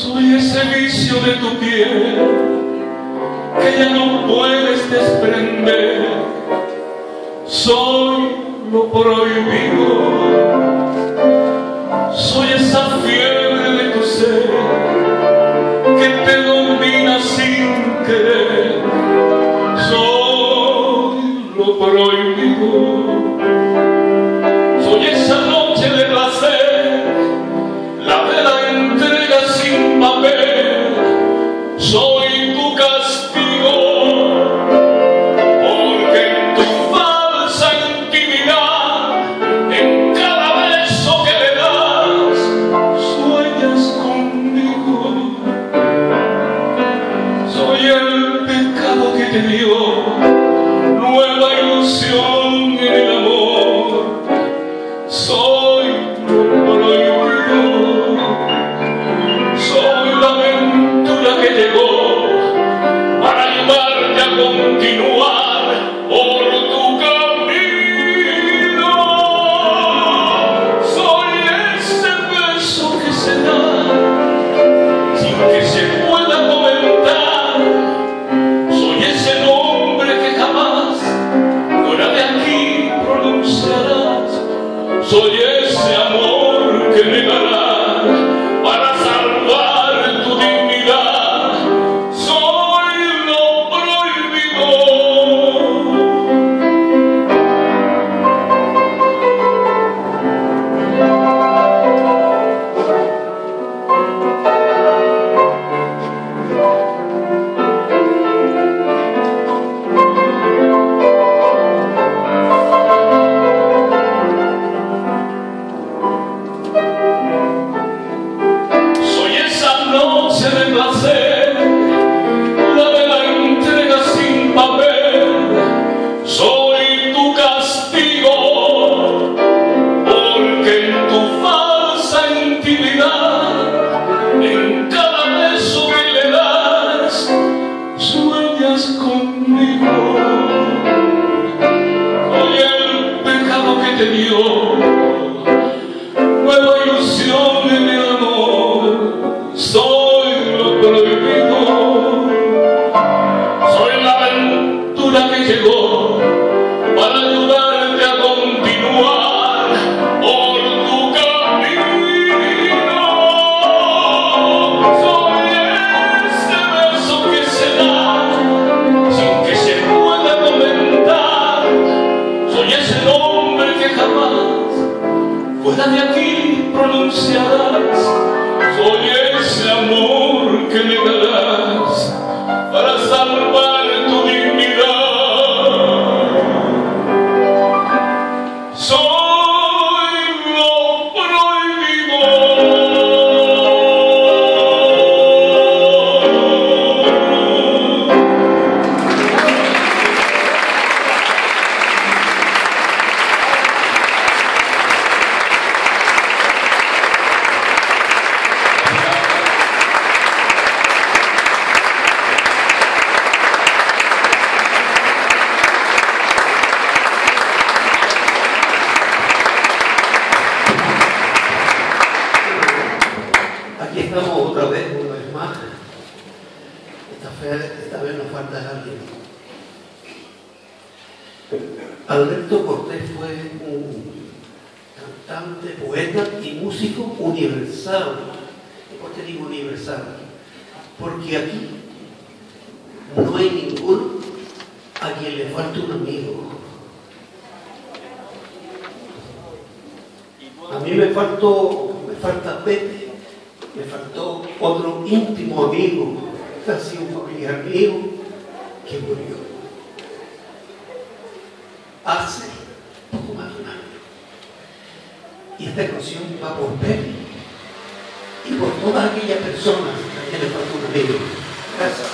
Soy ese vicio de tu piel que ya no puedes desprender. Soy lo prohibido. Soy esa fiebre de tu ser que te domina sin querer. Soy lo prohibido. Soy esa noche de placer, la de la entrega sin papel. Soy tu castigo, porque en tu falsa intimidad, en cada beso que le das, sueñas conmigo. Soy el pecado que te dio nueva ilusión en el amor. Soy lo prohibido. Soy la aventura que llegó para ayudarte a continuar por tu camino. Soy ese beso que se da sin que se pueda comentar. Soy ese nombre que jamás fuera de aquí pronunciarás. Soy ese amor que negarás para salvar tu dignidad. Soy lo prohibido. Soy esa noche de placer, la de la entrega sin papel. Soy tu castigo, porque en tu falsa intimidad, en cada beso que le das, sueñas conmigo. Soy el pecado que te dio nueva ilusión en el amor. Soy lo prohibido. Soy la aventura que llegó para ayudarte a continuar por tu camino. Soy ese beso que se da sin que se pueda comentar. Soy ese nombre que jamás fuera de aquí pronunciarás. Soy ese amor que negarás para salvar tu dignidad. Soy lo prohibido. Aquí estamos otra vez, una vez más. Esta vez nos falta alguien. Alberto Cortés fue un cantante, poeta y músico universal. ¿Por qué digo universal? Porque aquí no hay ninguno a quien le falte un amigo. A mí me falta Pepe, me faltó otro íntimo amigo, casi un familiar mío, que murió hace poco más de un año. Y esta canción va por Pepe y por todas aquellas personas a quienes le faltó un amigo. Gracias.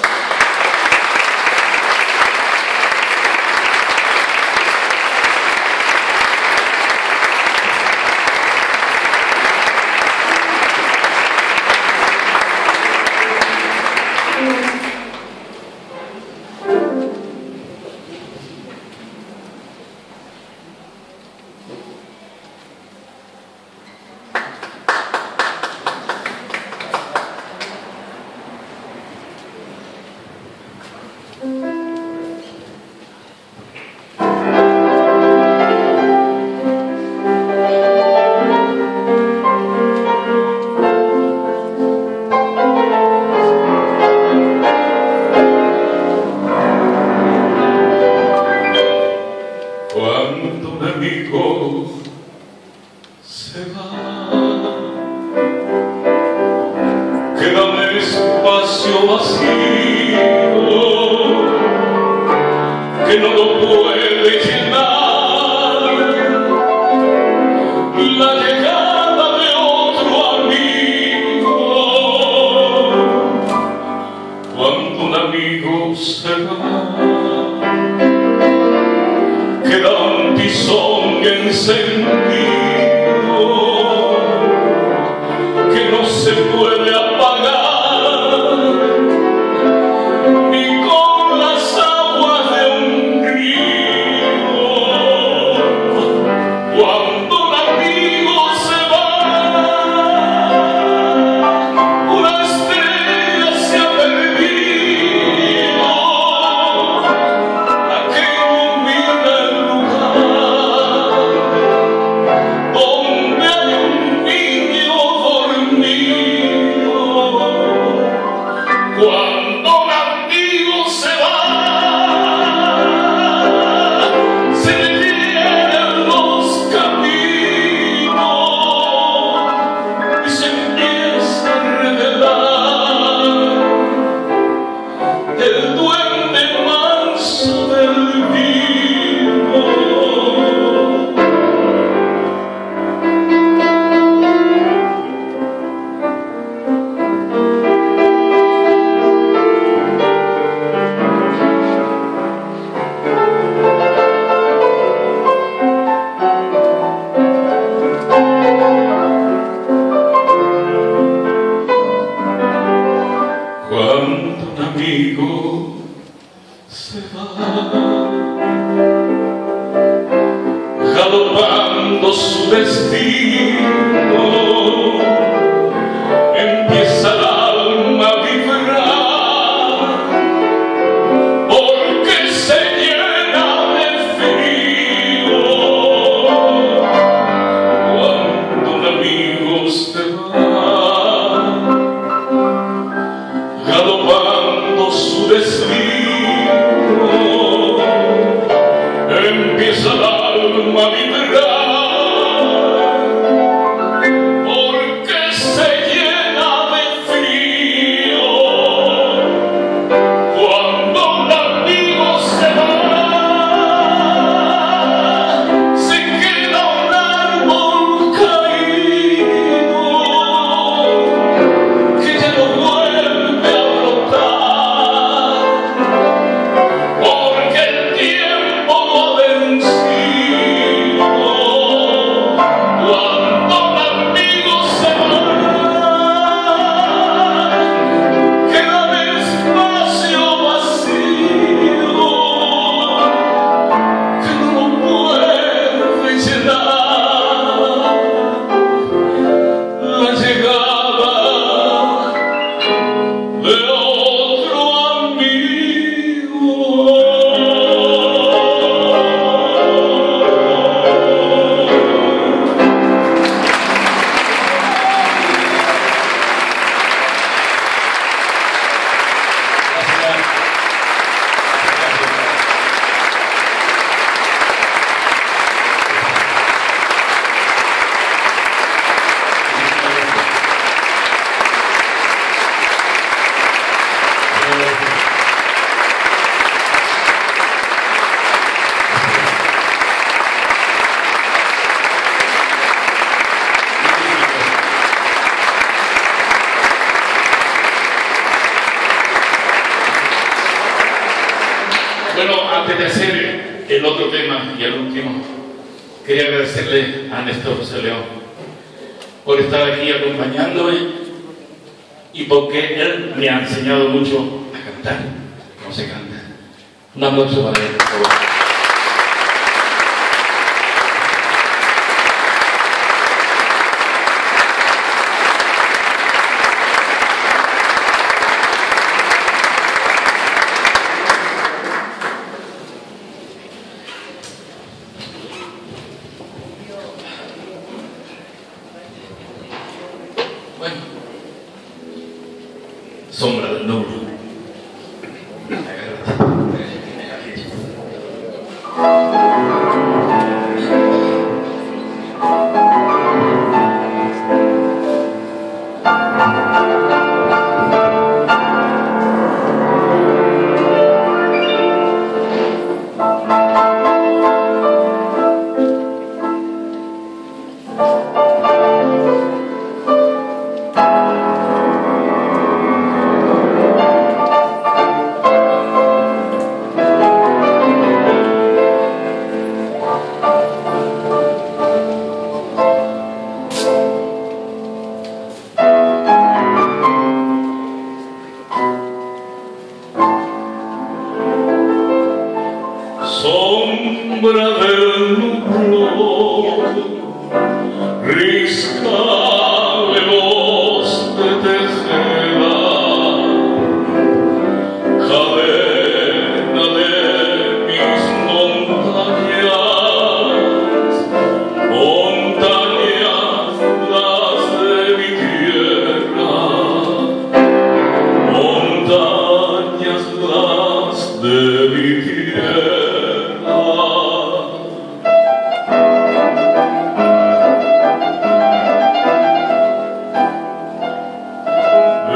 espacio vacío que no lo puede llenar la llegada de otro amigo. Cuando un amigo se va, queda un tizón encendido que no se puede apagar ni con las aguas de un río. Cuando un amigo se va, una estrella se ha perdido, la que ilumina el lugar donde hay un niño dormido. Cuando un amigo se va, se detienen los caminos y se empieza a revelar el duende manso del vino. Cuando un amigo se va, galopando su destino, empieza el alma a vibrar, porque se llena de frío. Cuando un amigo se va, galopando su destino, empieza el alma a vibrar, porque se llena de frío. Cuando un amigo se va, se queda un árbol caído que ya no vuelve a brotar, porque el tiempo lo ha vencido. Cuando un amigo se va, queda el espacio vacío que no lo puede llenar la llegada de otro amigo. Bueno, antes de hacer el otro tema y el último, quería agradecerle a Néstor José León por estar aquí acompañándome y porque él me ha enseñado mucho a cantar, cómo se canta. Un aplauso para él, por favor. Bueno, sombra del nublo.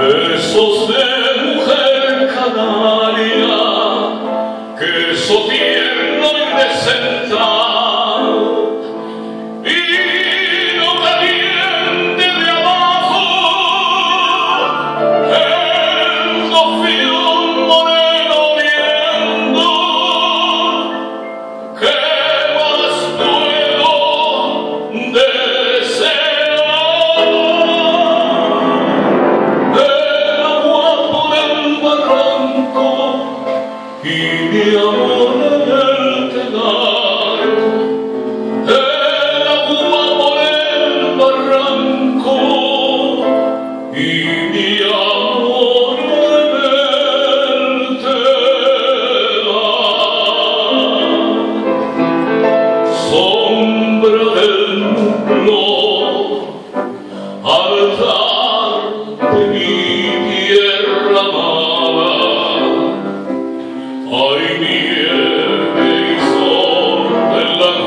besos de mujer canaria, queso tierno y descentrado, vino caliente de abajo, el dofión moreno viendo, ¿qué más puedo desear? Y mi amor en el telar, el agua por el barranco, y mi amor en el telar. Sombra del nublo, altar de mi tierra amada. Hay nieve y sol en la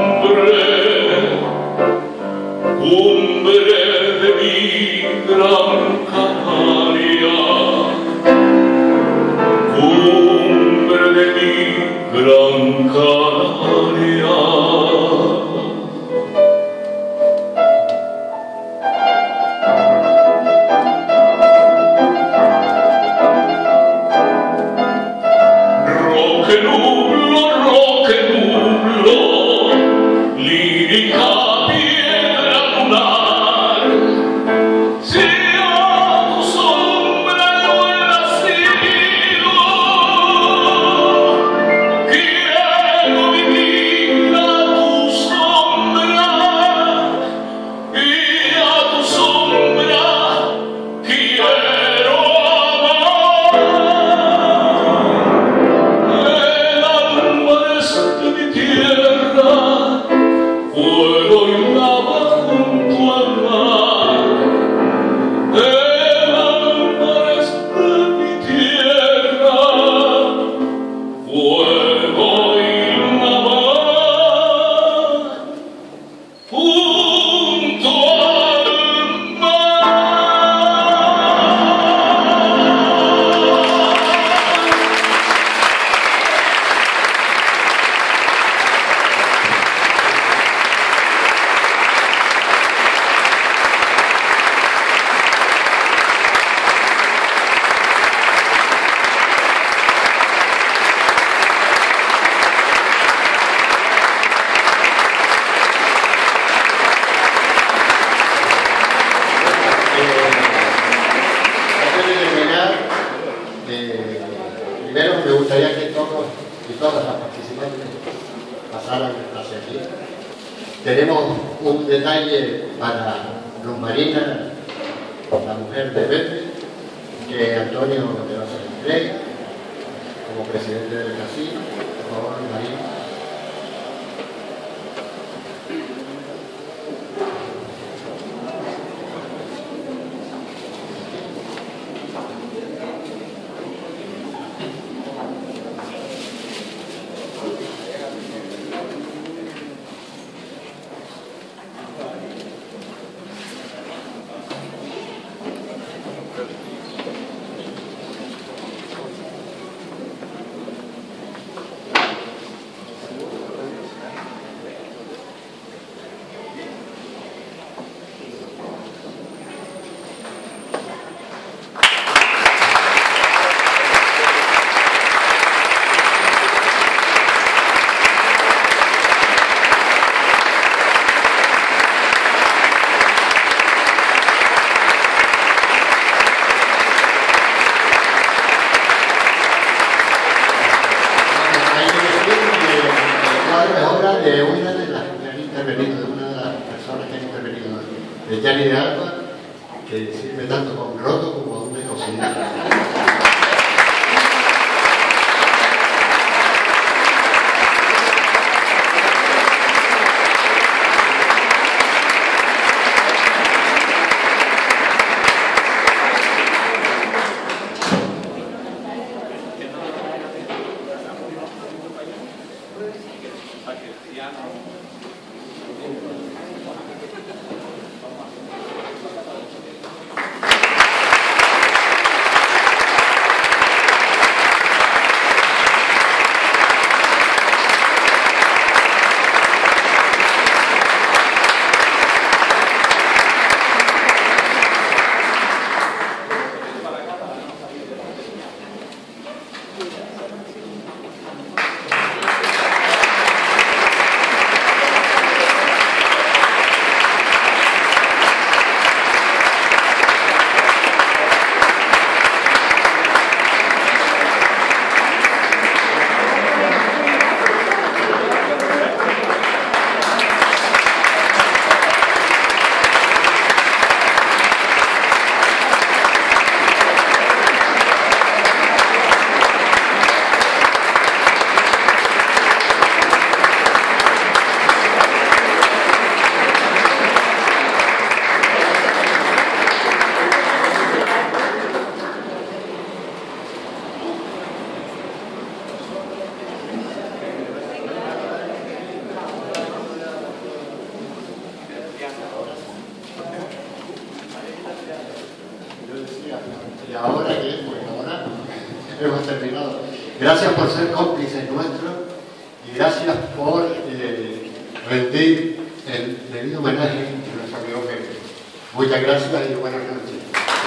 cumbre de mi gran Canaria, cumbre de mi gran Canaria. Roque nublo, lírica piedra lunar, si a tu sombra no he nacido, quiero vivir a tu sombra, y a tu sombra quiero amar. De mi tierra, fuego y lava junto al mar. El alma es de mi tierra, fuego y lava junto al mar. Primero me gustaría que todos y todas las participantes pasaran hacia aquí. Tenemos un detalle para Luz Marina, la mujer de Pepe, que Antonio le va a hacer entrega como presidente del casino. Por favor, Marina. De una de las que han intervenido, de una de las personas que han intervenido, de Yanni de Alba, que sirve tanto con roto como con de cocina. ¿Y ahora qué? Pues ahora hemos terminado. Gracias por ser cómplices nuestros y gracias por rendir el debido homenaje a nuestro amigo Pepe. Muchas gracias y buenas noches.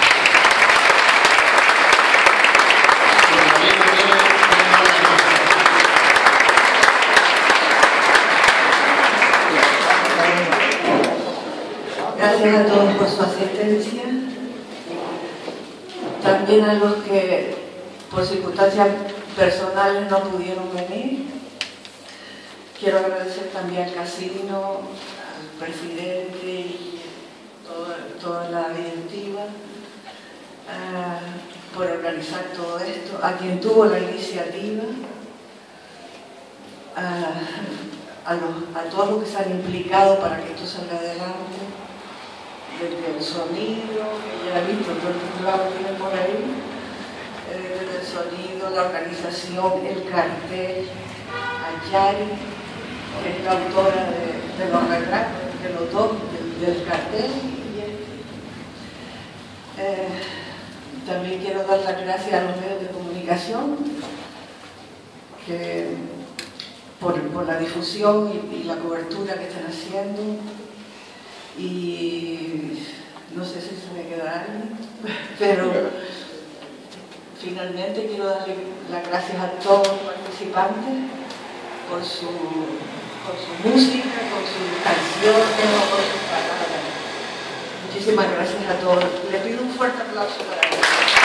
Gracias a todos por su asistencia. También a los que por circunstancias personales no pudieron venir. Quiero agradecer también al casino, al presidente y toda la directiva por organizar todo esto, a quien tuvo la iniciativa, a todos los que se han implicado para que esto salga adelante, desde el sonido, que ya he visto todo el trabajo que tienen por ahí, desde el sonido, la organización, el cartel, a Yari, que es la autora de los retratos, de los dos, del cartel. También quiero dar las gracias a los medios de comunicación por la difusión y la cobertura que están haciendo. Y no sé si se me queda alguien, pero finalmente quiero darle las gracias a todos los participantes por su música, por sus canciones, por sus palabras. Muchísimas gracias a todos. Les pido un fuerte aplauso para ellos.